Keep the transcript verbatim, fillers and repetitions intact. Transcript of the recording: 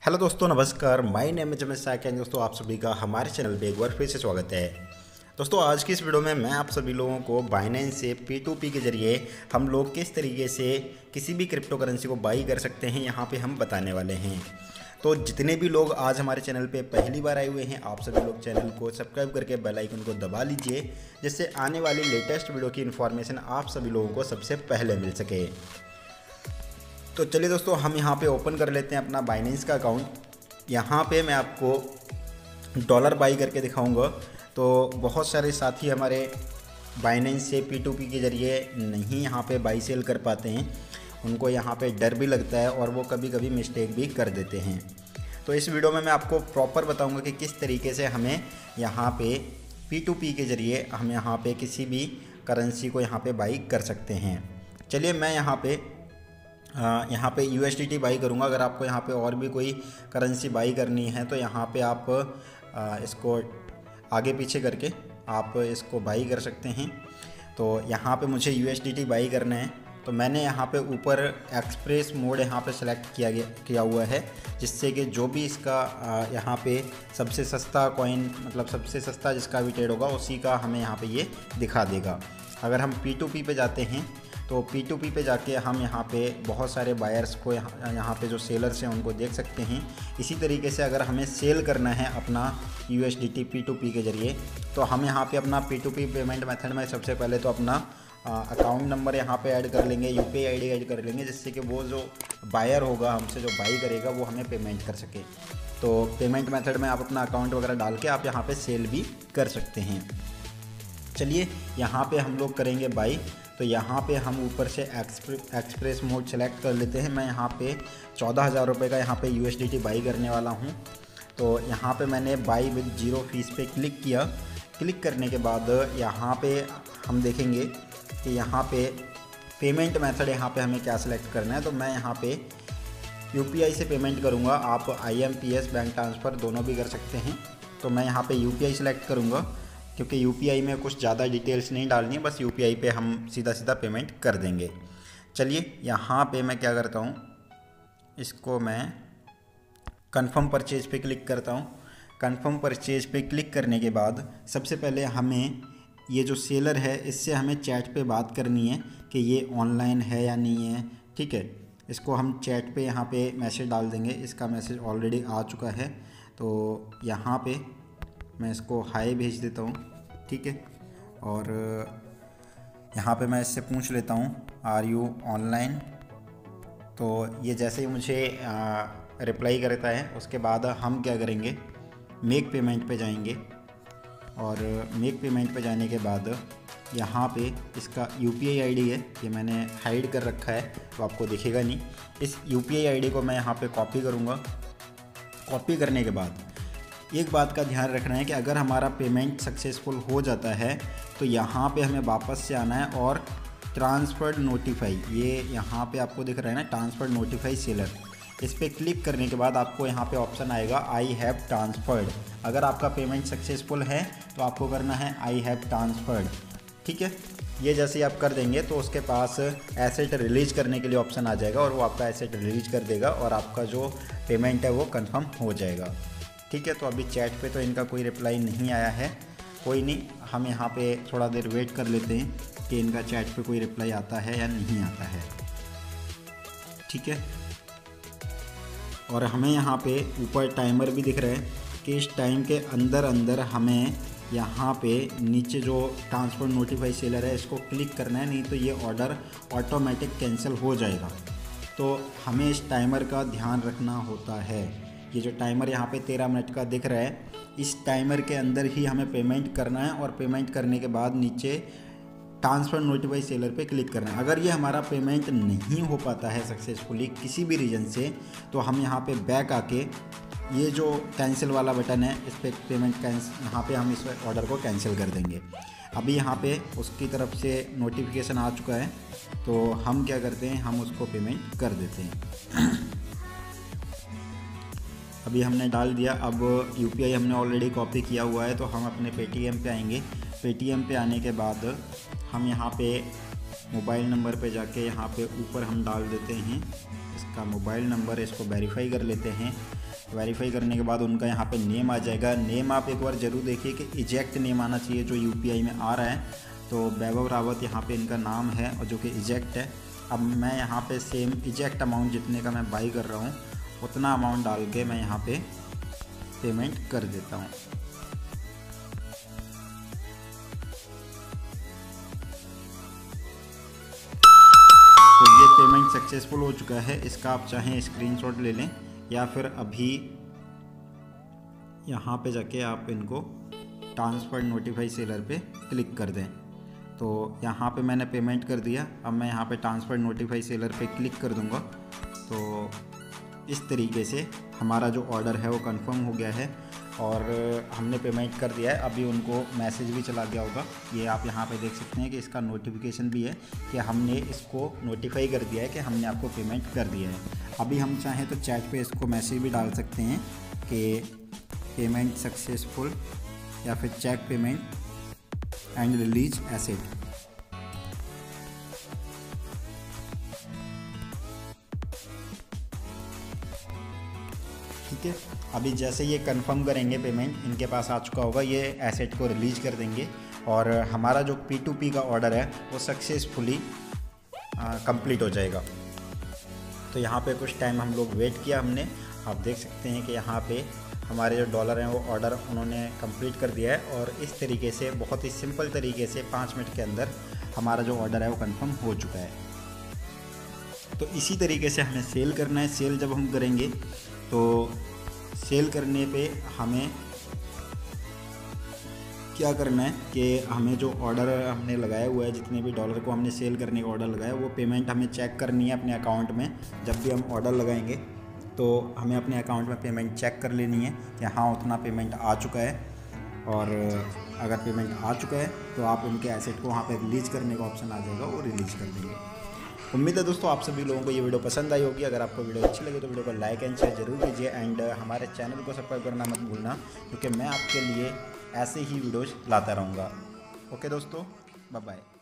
Hello दोस्तों, नमस्कार। My name है जमेश साकियान। दोस्तों, आप सभी का हमारे चैनल पे एक बार फिर से स्वागत है। दोस्तों, आज की इस वीडियो में मैं आप सभी लोगों को बाइनेंस से पी टू पी के जरिए हम लोग किस तरीके से किसी भी क्रिप्टो करेंसी को बाई कर सकते हैं, यहाँ पे हम बताने वाले हैं। तो जितने भी लोग आज हमारे चैनल पे पहली बार आए हुए हैं, आप सभी लोग चैनल को सब्सक्राइब करके बेल आइकन को दबा लीजिए, जिससे आने वाली लेटेस्ट वीडियो की इन्फॉर्मेशन आप सभी लोगों को सबसे पहले मिल सके। तो चलिए दोस्तों, हम यहाँ पे ओपन कर लेते हैं अपना बाइनेंस का अकाउंट। यहाँ पे मैं आपको डॉलर बाई करके दिखाऊंगा। तो बहुत सारे साथी हमारे बाइनेंस से पी टू पी के ज़रिए नहीं यहाँ पे बाई सेल कर पाते हैं, उनको यहाँ पे डर भी लगता है और वो कभी कभी मिस्टेक भी कर देते हैं। तो इस वीडियो में मैं आपको प्रॉपर बताऊँगा कि किस तरीके से हमें यहाँ पे पी टू पी के ज़रिए हम यहाँ पे किसी भी करेंसी को यहाँ पे बाई कर सकते हैं। चलिए, मैं यहाँ पे यहाँ पे U S D T buy करूँगा। अगर आपको यहाँ पे और भी कोई करेंसी बाई करनी है तो यहाँ पे आप आ, इसको आगे पीछे करके आप इसको बाई कर सकते हैं। तो यहाँ पे मुझे U S D T buy करना है, तो मैंने यहाँ पे ऊपर एक्सप्रेस मोड यहाँ पे सेलेक्ट किया गया किया हुआ है, जिससे कि जो भी इसका यहाँ पे सबसे सस्ता कॉइन, मतलब सबसे सस्ता जिसका भी ट्रेड होगा उसी का हमें यहाँ पे ये दिखा देगा। अगर हम पी टू पी पे जाते हैं तो पी टू पी पे जाके हम यहाँ पे बहुत सारे बायर्स को यहाँ यहाँ पे जो सेलर्स हैं उनको देख सकते हैं। इसी तरीके से अगर हमें सेल करना है अपना U S D T P two P के ज़रिए, तो हम यहाँ पे अपना P two P payment method में सबसे पहले तो अपना अकाउंट नंबर यहाँ पे ऐड कर लेंगे, U P I I D add कर लेंगे, जिससे कि वो जो बायर होगा हमसे जो बाई करेगा वो हमें पेमेंट कर सके। तो पेमेंट मेथड में आप अपना अकाउंट वगैरह डाल के आप यहाँ पर सेल भी कर सकते हैं। चलिए, यहाँ पर हम लोग करेंगे बाई। तो यहाँ पे हम ऊपर से एक्सप्रे एक्सप्रेस मोड सेलेक्ट कर लेते हैं। मैं यहाँ पे चौदह हज़ार रुपये का यहाँ पे U S D T buy करने वाला हूँ। तो यहाँ पे मैंने बाई विद जीरो फीस पे क्लिक किया। क्लिक करने के बाद यहाँ पे हम देखेंगे कि यहाँ पे पेमेंट मेथड यहाँ पे हमें क्या सिलेक्ट करना है। तो मैं यहाँ पे यू पी आई से पेमेंट करूँगा। आप I M P S, bank transfer दोनों भी कर सकते हैं। तो मैं यहाँ पे यू पी आई सेलेक्ट करूँगा, क्योंकि यू पी आई में कुछ ज़्यादा डिटेल्स नहीं डालनी है, बस यू पी आई पे हम सीधा सीधा पेमेंट कर देंगे। चलिए, यहाँ पे मैं क्या करता हूँ, इसको मैं कंफर्म परचेज पे क्लिक करता हूँ। कंफर्म परचेज पे क्लिक करने के बाद सबसे पहले हमें ये जो सेलर है इससे हमें चैट पे बात करनी है कि ये ऑनलाइन है या नहीं है। ठीक है, इसको हम चैट पे यहाँ पे मैसेज डाल देंगे। इसका मैसेज ऑलरेडी आ चुका है, तो यहाँ पे मैं इसको हाई भेज देता हूँ। ठीक है, और यहाँ पे मैं इससे पूछ लेता हूँ आर यू ऑनलाइन। तो ये जैसे ही मुझे रिप्लाई करता है उसके बाद हम क्या करेंगे, मेक पेमेंट पे जाएंगे। और मेक पेमेंट पे जाने के बाद यहाँ पे इसका U P I I D है, ये मैंने हाइड कर रखा है तो आपको दिखेगा नहीं। इस U P I I D को मैं यहाँ पे कॉपी करूँगा। कॉपी करने के बाद एक बात का ध्यान रखना है कि अगर हमारा पेमेंट सक्सेसफुल हो जाता है तो यहाँ पे हमें वापस से आना है और ट्रांसफर्ड नोटिफाई, ये यहाँ पे आपको दिख रहा है ना, ट्रांसफर्ड नोटिफाई सेलर, इस पर क्लिक करने के बाद आपको यहाँ पे ऑप्शन आएगा आई हैव ट्रांसफर्ड। अगर आपका पेमेंट सक्सेसफुल है तो आपको करना है आई हैव ट्रांसफर्ड। ठीक है, ये जैसे ही आप कर देंगे तो उसके पास एसेट रिलीज करने के लिए ऑप्शन आ जाएगा और वो आपका एसेट रिलीज कर देगा और आपका जो पेमेंट है वो कन्फर्म हो जाएगा। ठीक है, तो अभी चैट पे तो इनका कोई रिप्लाई नहीं आया है। कोई नहीं, हम यहाँ पे थोड़ा देर वेट कर लेते हैं कि इनका चैट पे कोई रिप्लाई आता है या नहीं आता है। ठीक है, और हमें यहाँ पे ऊपर टाइमर भी दिख रहा है कि इस टाइम के अंदर अंदर हमें यहाँ पे नीचे जो ट्रांसफर नोटिफाई सेलर है इसको क्लिक करना है, नहीं तो ये ऑर्डर ऑटोमेटिक कैंसिल हो जाएगा। तो हमें इस टाइमर का ध्यान रखना होता है। ये जो टाइमर यहाँ पे तेरह मिनट का दिख रहा है, इस टाइमर के अंदर ही हमें पेमेंट करना है और पेमेंट करने के बाद नीचे ट्रांसफर नोटिफाई सेलर पे क्लिक करना है। अगर ये हमारा पेमेंट नहीं हो पाता है सक्सेसफुली किसी भी रीज़न से, तो हम यहाँ पे बैक आके ये जो कैंसिल वाला बटन है इस पर पेमेंट कैंसिल, यहाँ पे हम इस ऑर्डर को कैंसिल कर देंगे। अभी यहाँ पे उसकी तरफ से नोटिफिकेशन आ चुका है, तो हम क्या करते हैं, हम उसको पेमेंट कर देते हैं। अभी हमने डाल दिया। अब यू पी आई हमने ऑलरेडी कॉपी किया हुआ है, तो हम अपने पेटीएम पे आएंगे। पेटीएम पे आने के बाद हम यहाँ पे मोबाइल नंबर पे जाके यहाँ पे ऊपर हम डाल देते हैं इसका इसका मोबाइल नंबर है, इसको वेरीफाई कर लेते हैं। वेरीफाई करने के बाद उनका यहाँ पे नेम आ जाएगा। नेम आप एक बार ज़रूर देखिए कि इजेक्ट नेम आना चाहिए जो यूपीआई में आ रहा है। तो वैभव रावत यहाँ पे इनका नाम है और जो कि इजेक्ट है। अब मैं यहाँ पे सेम इजेक्ट अमाउंट जितने का मैं बाई कर रहा हूँ उतना अमाउंट डाल के मैं यहाँ पे पेमेंट कर देता हूँ। तो ये पेमेंट सक्सेसफुल हो चुका है। इसका आप चाहें स्क्रीनशॉट ले लें या फिर अभी यहाँ पे जाके आप इनको ट्रांसफर नोटिफाई सेलर पे क्लिक कर दें। तो यहाँ पे मैंने पेमेंट कर दिया। अब मैं यहाँ पे ट्रांसफर नोटिफाई सेलर पे क्लिक कर दूँगा। तो इस तरीके से हमारा जो ऑर्डर है वो कंफर्म हो गया है और हमने पेमेंट कर दिया है। अभी उनको मैसेज भी चला गया होगा। ये आप यहाँ पे देख सकते हैं कि इसका नोटिफिकेशन भी है कि हमने इसको नोटिफाई कर दिया है कि हमने आपको पेमेंट कर दिया है। अभी हम चाहें तो चैट पे इसको मैसेज भी डाल सकते हैं कि पेमेंट सक्सेसफुल या फिर check payment and release asset. ठीक है, अभी जैसे ये कंफर्म करेंगे पेमेंट इनके पास आ चुका होगा, ये एसेट को रिलीज कर देंगे और हमारा जो पी टू पी का ऑर्डर है वो सक्सेसफुली कंप्लीट हो जाएगा। तो यहाँ पे कुछ टाइम हम लोग वेट किया हमने। आप देख सकते हैं कि यहाँ पे हमारे जो डॉलर हैं वो ऑर्डर उन्होंने कंप्लीट कर दिया है और इस तरीके से बहुत ही सिंपल तरीके से पाँच मिनट के अंदर हमारा जो ऑर्डर है वो कंफर्म हो चुका है। तो इसी तरीके से हमें सेल करना है। सेल जब हम करेंगे तो सेल करने पे हमें क्या करना है कि हमें जो ऑर्डर हमने लगाया हुआ है, जितने भी डॉलर को हमने सेल करने का ऑर्डर लगाया, वो पेमेंट हमें चेक करनी है अपने अकाउंट में। जब भी हम ऑर्डर लगाएंगे तो हमें अपने अकाउंट में पेमेंट चेक कर लेनी है कि हाँ उतना पेमेंट आ चुका है। और अगर पेमेंट आ चुका है तो आप उनके एसेट को वहाँ पे रिलीज़ करने का ऑप्शन आ जाएगा, वो रिलीज़ कर देंगे। उम्मीद है दोस्तों आप सभी लोगों को ये वीडियो पसंद आई होगी। अगर आपको वीडियो अच्छी लगे तो वीडियो को लाइक एंड शेयर जरूर कीजिए एंड हमारे चैनल को सब्सक्राइब करना मत भूलना, क्योंकि मैं आपके लिए ऐसे ही वीडियोज़ लाता रहूँगा। ओके दोस्तों, बाय बाय।